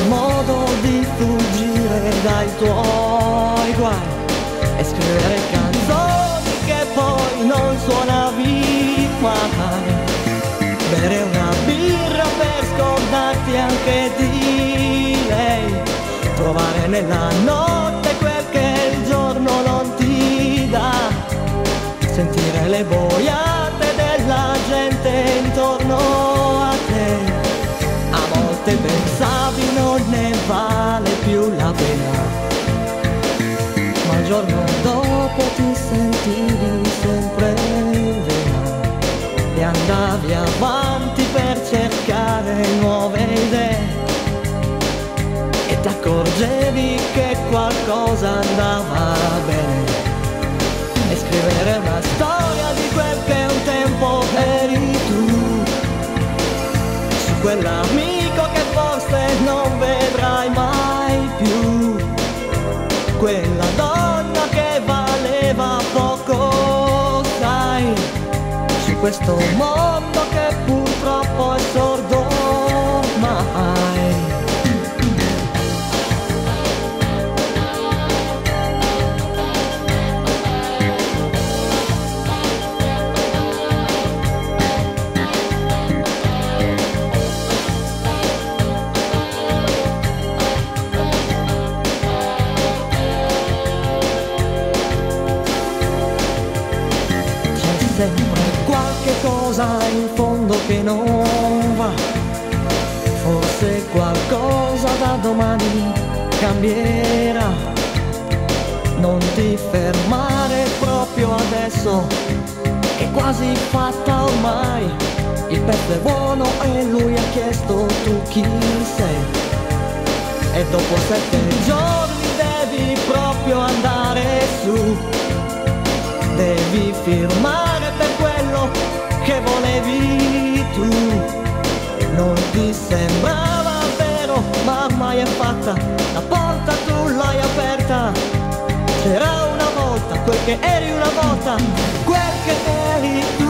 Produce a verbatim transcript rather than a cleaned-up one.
modo di fuggire dai tuoi guai e scrivere canzoni che poi non suonavi mai. Bere una birra per scordarti anche di lei, trovare nella notte quel che il giorno non ti dà, sentire le boiate della gente intorno a te. A volte pensavi non ne vale più la pena, ma il giorno dopo ti sentivi sempre in vena e andavi avanti per cercare nuove idee e ti accorgevi che qualcosa andava bene. E scrivere una storia di quel che un tempo eri tu, su quell'amico che forse non vedrai mai più, quella donna che valeva poco, sai, su questo mondo che purtroppo è sordo ormai. Sempre qualche cosa in fondo che non va, forse qualcosa da domani cambierà. Non ti fermare proprio adesso, è quasi fatta ormai. Il pezzo è buono e lui ha chiesto tu chi sei, e dopo sette giorni devi proprio andare su, devi firmare per quello che volevi tu. Non ti sembrava vero, ma ormai è fatta, la porta tu l'hai aperta. C'era una volta quel che eri una volta, quel che eri